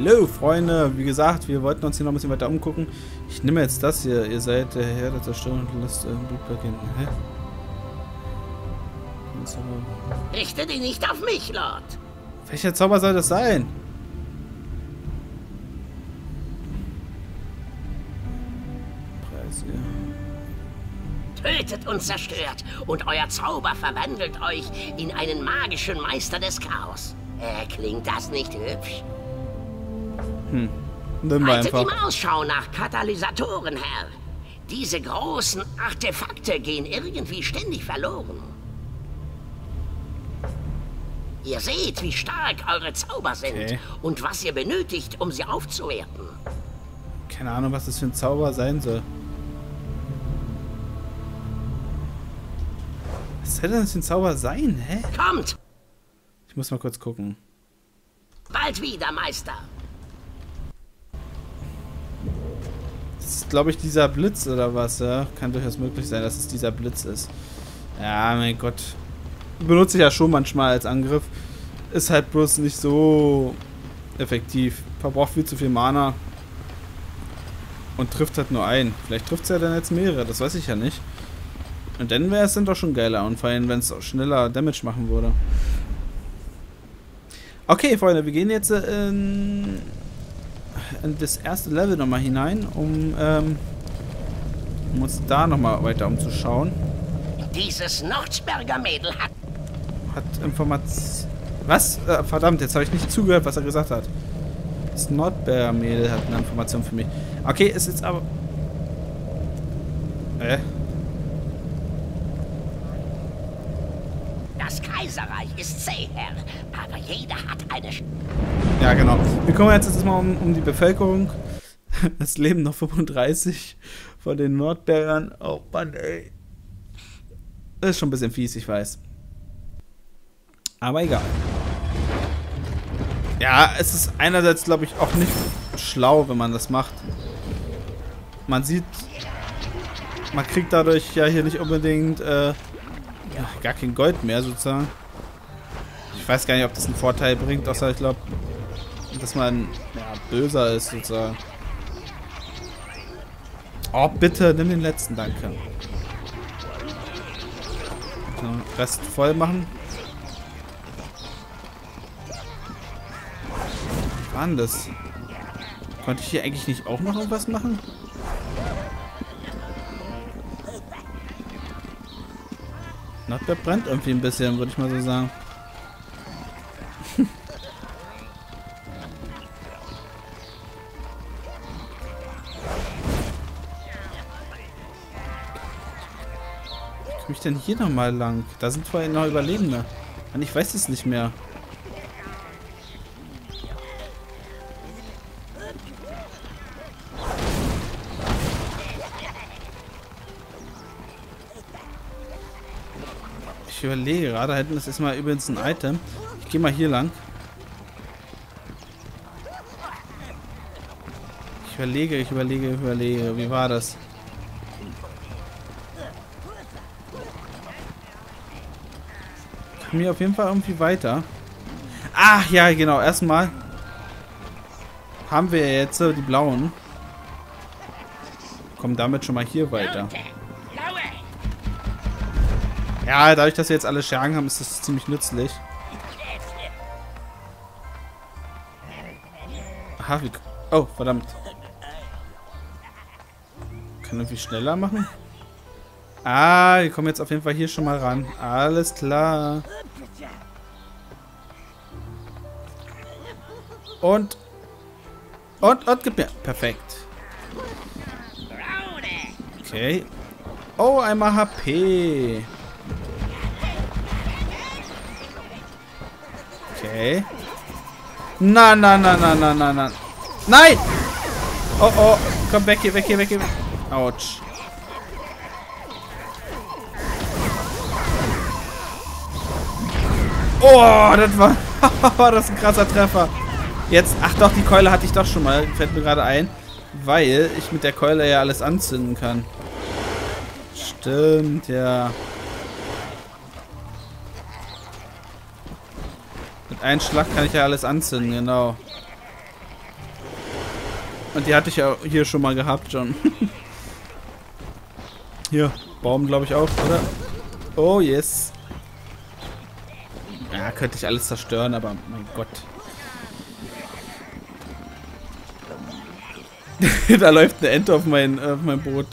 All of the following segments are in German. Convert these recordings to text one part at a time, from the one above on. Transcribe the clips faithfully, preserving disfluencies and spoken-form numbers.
Hallo Freunde, wie gesagt, wir wollten uns hier noch ein bisschen weiter umgucken. Ich nehme jetzt das hier, ihr seid der Herr der Zerstörung und lasst ein Blut beginnen. Hä? Richte dich nicht auf mich, Lord. Welcher Zauber soll das sein? Preis, ja. Tötet und zerstört und euer Zauber verwandelt euch in einen magischen Meister des Chaos. Äh, klingt das nicht hübsch? Hm, nehmen wir Haltet einfach. ihm Ausschau nach Katalysatoren, Herr. Diese großen Artefakte gehen irgendwie ständig verloren. Ihr seht, wie stark eure Zauber sind Okay. und was ihr benötigt, um sie aufzuwerten. Keine Ahnung, was das für ein Zauber sein soll. Was soll denn das für ein Zauber sein, hä? Kommt, Ich muss mal kurz gucken. bald wieder, Meister. Das ist, glaube ich, dieser Blitz oder was, ja? Kann durchaus möglich sein, dass es dieser Blitz ist. Ja, mein Gott. Benutze ich ja schon manchmal als Angriff. Ist halt bloß nicht so effektiv. Verbraucht viel zu viel Mana. Und trifft halt nur einen. Vielleicht trifft es ja dann jetzt mehrere, das weiß ich ja nicht. Und dann wäre es dann doch schon geiler. Und vor allem, wenn es auch schneller Damage machen würde. Okay, Freunde, wir gehen jetzt in, in das erste Level nochmal hinein, um, ähm, um uns da nochmal weiter umzuschauen. Dieses Nordberger Mädel hat... Hat Information... Was? Äh, verdammt, jetzt habe ich nicht zugehört, was er gesagt hat. Das Nordbeer-Mädel hat eine Information für mich. Okay, ist jetzt aber... Äh? Das Kaiserreich ist zäh, Herr, aber jeder hat eine... Sch Ja, genau. Wir kümmern jetzt erstmal um, um die Bevölkerung. Es leben noch fünfunddreißig von den Nordbergern. Oh Mann, ey. Das ist schon ein bisschen fies, ich weiß. Aber egal. Ja, es ist einerseits, glaube ich, auch nicht schlau, wenn man das macht. Man sieht, man kriegt dadurch ja hier nicht unbedingt äh, ja, gar kein Gold mehr, sozusagen. Ich weiß gar nicht, ob das einen Vorteil bringt, außer ich glaube, dass man ja, böser ist, sozusagen. Oh, bitte, nimm den letzten, danke. Den Rest voll machen. Was war denn das? Konnte ich hier eigentlich nicht auch noch irgendwas machen? Nordberg brennt irgendwie ein bisschen, würde ich mal so sagen. Wie komme ich denn hier nochmal lang? Da sind vorhin noch Überlebende. Und ich weiß es nicht mehr. Ich überlege gerade, da hinten ist erstmal übrigens ein Item. Ich gehe mal hier lang. Ich überlege, ich überlege, ich überlege. Wie war das? Kam hier auf jeden Fall irgendwie weiter. Ach ja, genau. Erstmal haben wir jetzt äh, die blauen. Kommen damit schon mal hier weiter. Ja, dadurch, dass wir jetzt alle Schergen haben, ist das ziemlich nützlich. Aha, wie... Oh, verdammt. Kann irgendwie schneller machen? Ah, wir kommen jetzt auf jeden Fall hier schon mal ran. Alles klar. Und... Und, und, gib mir... Perfekt. Okay. Oh, einmal H P. Okay. Na, na, na, na, na, na, na. Nein! Oh, oh. Komm, weg hier, weg hier, weg hier. Autsch. Oh, das war... das ist ein krasser Treffer. Jetzt... Ach doch, die Keule hatte ich doch schon mal. Fällt mir gerade ein. Weil ich mit der Keule ja alles anzünden kann. Stimmt, ja. Mit einem Schlag kann ich ja alles anzünden, genau. Und die hatte ich ja hier schon mal gehabt, schon. Hier, Baum glaube ich auch, oder? Oh, yes. Ja, könnte ich alles zerstören, aber mein Gott. Da läuft eine Ente auf mein, auf mein Boot.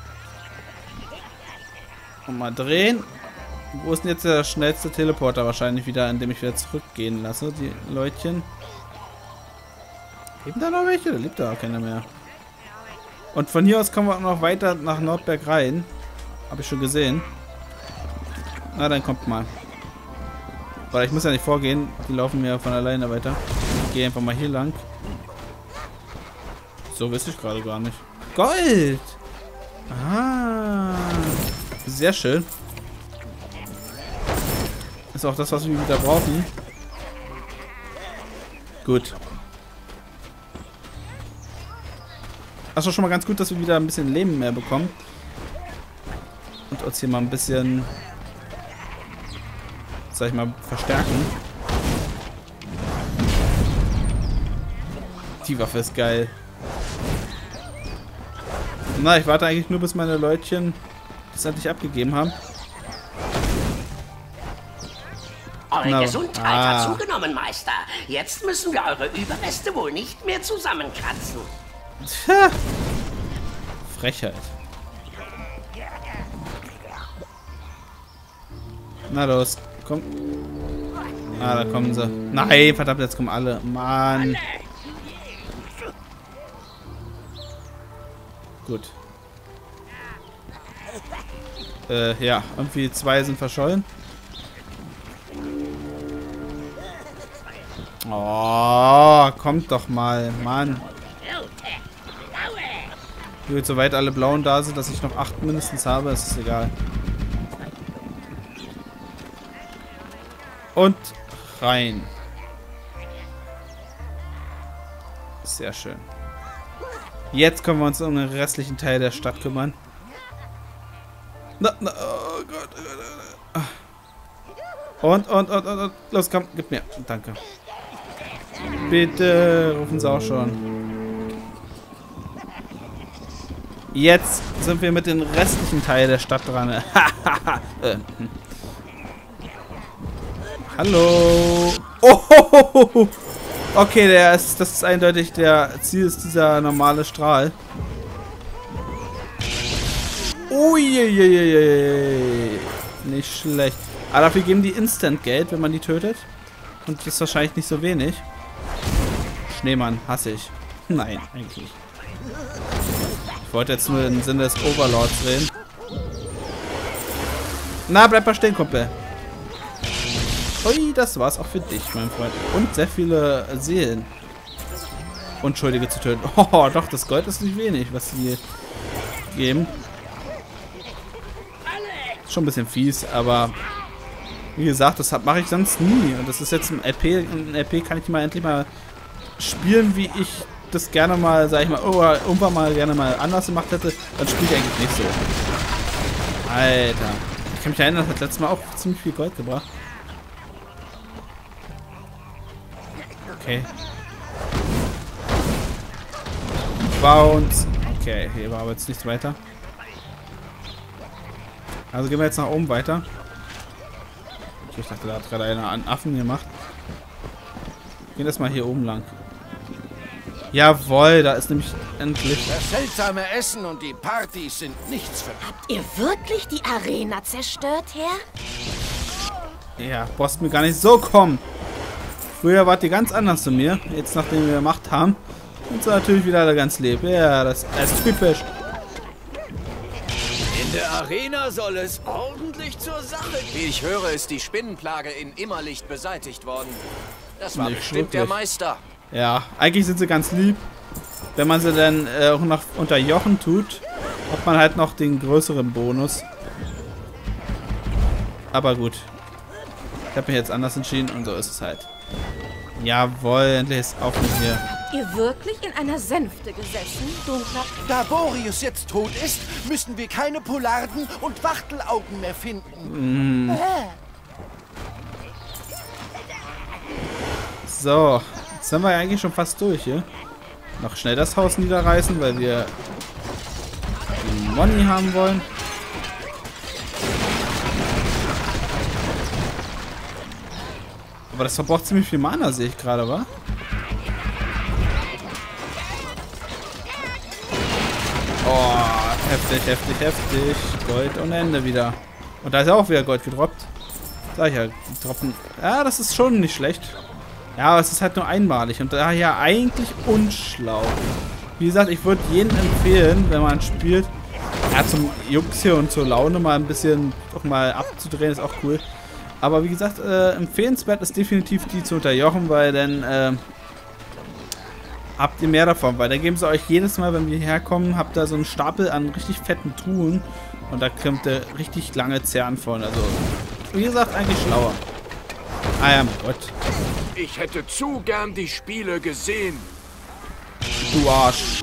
Und mal drehen. Wo ist denn jetzt der schnellste Teleporter? Wahrscheinlich wieder, indem ich wieder zurückgehen lasse, die Leutchen. Leben da noch welche? Da lebt da auch keiner mehr. Und von hier aus kommen wir auch noch weiter nach Nordberg rein. Habe ich schon gesehen. Na, dann kommt mal. Weil ich muss ja nicht vorgehen. Die laufen mir von alleine weiter. Ich gehe einfach mal hier lang. So wüsste ich gerade gar nicht. Gold! Ah. Sehr schön. Ist auch das, was wir wieder brauchen. Gut. Achso, schon mal ganz gut, dass wir wieder ein bisschen Leben mehr bekommen. Und uns hier mal ein bisschen, sag ich mal, verstärken. Die Waffe ist geil. Na, ich warte eigentlich nur, bis meine Leutchen das endlich abgegeben haben. Eure Na, Gesundheit ah. hat zugenommen, Meister. Jetzt müssen wir eure Überreste wohl nicht mehr zusammenkratzen. Tja. Frechheit. Na los, komm. Ah, da kommen sie. Nein, verdammt, jetzt kommen alle. Mann. Gut. Äh, ja, irgendwie zwei sind verschollen. Oh, kommt doch mal, Mann. Gut, soweit alle Blauen da sind, dass ich noch acht mindestens habe, ist es egal. Und rein. Sehr schön. Jetzt können wir uns um den restlichen Teil der Stadt kümmern. Na, na, oh Gott, oh Gott, oh Gott. Und, und, und, und, und, los, komm, gib mir. Danke. Bitte, rufen sie auch schon. Jetzt sind wir mit dem restlichen Teil der Stadt dran. äh. Hallo. Oh, okay, der ist, das ist eindeutig, der Ziel ist dieser normale Strahl. Uiuiuiui. Nicht schlecht. Aber dafür geben die Instant Geld, wenn man die tötet. Und das ist wahrscheinlich nicht so wenig. Schneemann, hasse ich. Nein, eigentlich. Ich wollte jetzt nur im Sinne des Overlords reden. Na, bleib mal stehen, Kumpel. Ui, das war's auch für dich, mein Freund. Und sehr viele Seelen. Unschuldige zu töten. Oh, doch, das Gold ist nicht wenig, was sie geben. Ist schon ein bisschen fies, aber wie gesagt, das mache ich sonst nie. Und das ist jetzt ein R P. Ein R P kann ich mal endlich mal spielen, wie ich das gerne mal, sag ich mal, oh, irgendwann mal gerne mal anders gemacht hätte. Dann spiele ich eigentlich nicht so. Alter. Ich kann mich erinnern, das hat letztes Mal auch ziemlich viel Gold gebracht. Okay. Bounce. Okay, hier war aber jetzt nichts weiter. Also gehen wir jetzt nach oben weiter. Okay, ich dachte, da hat gerade einer einen Affen gemacht. Gehen wir erstmal hier oben lang. Jawohl, da ist nämlich endlich... Das seltsame Essen und die Partys sind nichts für mich. Habt ihr wirklich die Arena zerstört, Herr? Ja, brauchst mir gar nicht so kommen. Früher wart ihr ganz anders zu mir. Jetzt, nachdem wir Macht haben, sind sie natürlich wieder alle ganz lieb. Ja, das, das ist typisch. In der Arena soll es ordentlich zur Sache gehen. Ich höre, ist die Spinnenplage in Immerlicht beseitigt worden. Das war Nicht bestimmt der wirklich. Meister. Ja, eigentlich sind sie ganz lieb. Wenn man sie dann äh, auch noch unterjochen tut, hat man halt noch den größeren Bonus. Aber gut. Ich habe mich jetzt anders entschieden und so ist es halt. Jawohl, endlich ist auch mit hier. Ihr wirklich in einer Sänfte gesessen, dunkler? Da Boreas jetzt tot ist, müssen wir keine Polarden und Wachtelaugen mehr finden. Mm. Äh. So, jetzt sind wir eigentlich schon fast durch hier. noch schnell das Haus niederreißen, weil wir die Money haben wollen. Aber das verbraucht ziemlich viel Mana, sehe ich gerade, wa? Oh, heftig, heftig, heftig. Gold ohne Ende wieder. Und da ist ja auch wieder Gold gedroppt. Sag ich ja, die droppen. Ja, das ist schon nicht schlecht. Ja, aber es ist halt nur einmalig und daher eigentlich unschlau. Wie gesagt, ich würde jedem empfehlen, wenn man spielt, ja, zum Jux hier und zur Laune mal ein bisschen auch mal abzudrehen, ist auch cool. Aber wie gesagt, äh, empfehlenswert ist definitiv die zu unterjochen, weil dann äh, habt ihr mehr davon. Weil da geben sie euch jedes Mal, wenn wir herkommen, habt ihr so einen Stapel an richtig fetten Truhen und da kommt ihr richtig lange Zern von. Also, wie gesagt, eigentlich schlauer. Ah ja, mein Gott. Ich hätte zu gern die Spiele gesehen. Du Arsch.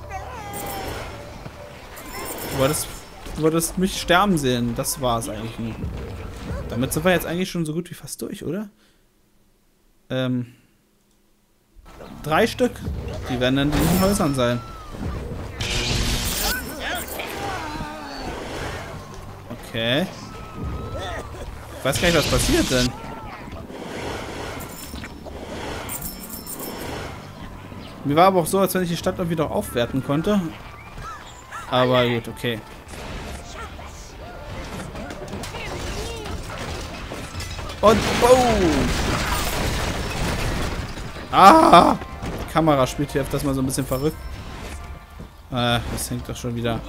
Du wolltest, du wolltest mich sterben sehen. Das war es eigentlich nur. Damit sind wir jetzt eigentlich schon so gut wie fast durch, oder? Ähm. Drei Stück. Die werden dann in den Häusern sein. Okay. Ich weiß gar nicht, was passiert denn. Mir war aber auch so, als wenn ich die Stadt irgendwie noch aufwerten konnte. Aber gut, okay. Und boom! Ah! Die Kamera spielt hier öfters mal so ein bisschen verrückt. Äh, das hängt doch schon wieder.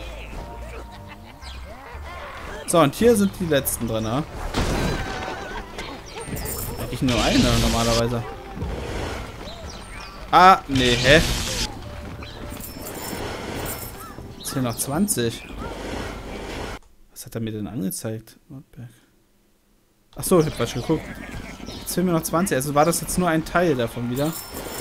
So, und hier sind die letzten drin, ne? Eigentlich nur eine normalerweise. Ah, nee, hä? Jetzt hier noch zwanzig. Was hat er mir denn angezeigt? Achso, ich hab falsch geguckt. Jetzt fehlen mir noch zwanzig. Also war das jetzt nur ein Teil davon wieder.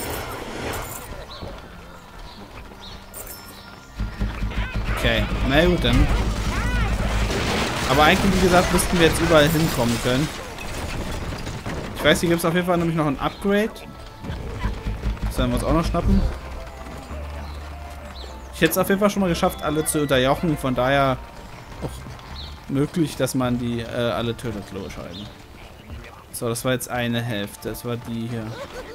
Okay, na gut dann. Aber eigentlich, wie gesagt, müssten wir jetzt überall hinkommen können. Ich weiß, hier gibt es auf jeden Fall nämlich noch ein Upgrade. Das werden wir uns auch noch schnappen. Ich hätte es auf jeden Fall schon mal geschafft, alle zu unterjochen. Von daher auch möglich, dass man die äh, alle tötet, logischerweise. So, das war jetzt eine Hälfte. Das war die hier.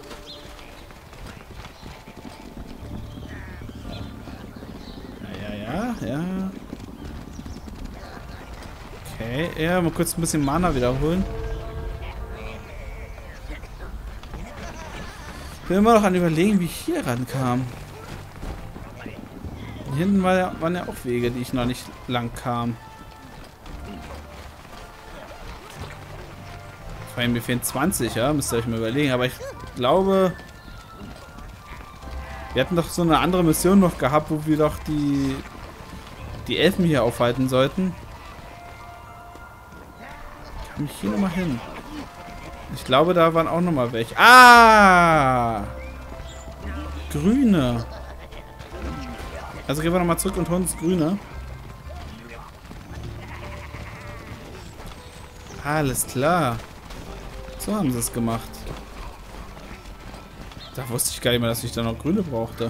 Ja, ja, ja, ja. Okay, ja, mal kurz ein bisschen Mana wiederholen. Ich will immer noch an überlegen, wie ich hier rankam. Hier hinten war ja, waren ja auch Wege, die ich noch nicht lang kam. Vor allem mir fehlen zwanzig, ja, müsst ihr euch mal überlegen. Aber ich glaube, wir hatten doch so eine andere Mission noch gehabt, wo wir doch die, die Elfen hier aufhalten sollten. Ich kann mich hier nochmal hin. Ich glaube, da waren auch nochmal welche. Ah! Grüne. Also gehen wir nochmal zurück und holen uns Grüne. Alles klar. So haben sie es gemacht. Da wusste ich gar nicht mehr, dass ich da noch Grüne brauchte.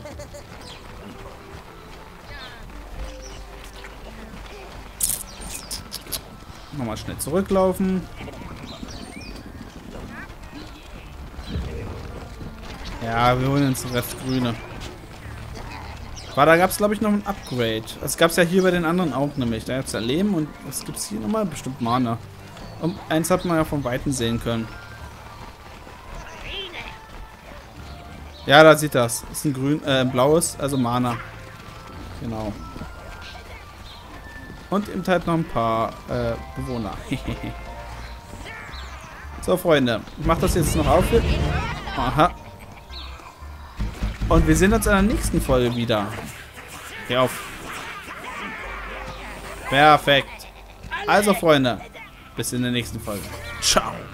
Nochmal schnell zurücklaufen. Ja, wir holen uns den Rest Grüne. Aber da gab es, glaube ich, noch ein Upgrade. Das gab es ja hier bei den anderen auch nämlich. Da gab es ja Leben und was gibt es hier nochmal? Bestimmt Mana. Und eins hat man ja von Weitem sehen können. Ja, da sieht das. Ist ein grün, äh, ein blaues, also Mana. Genau. Und eben halt noch ein paar äh, Bewohner. So, Freunde. Ich mache das jetzt noch auf. Aha. Und wir sehen uns in der nächsten Folge wieder. Geh auf. Perfekt. Also, Freunde. Bis in der nächsten Folge. Ciao.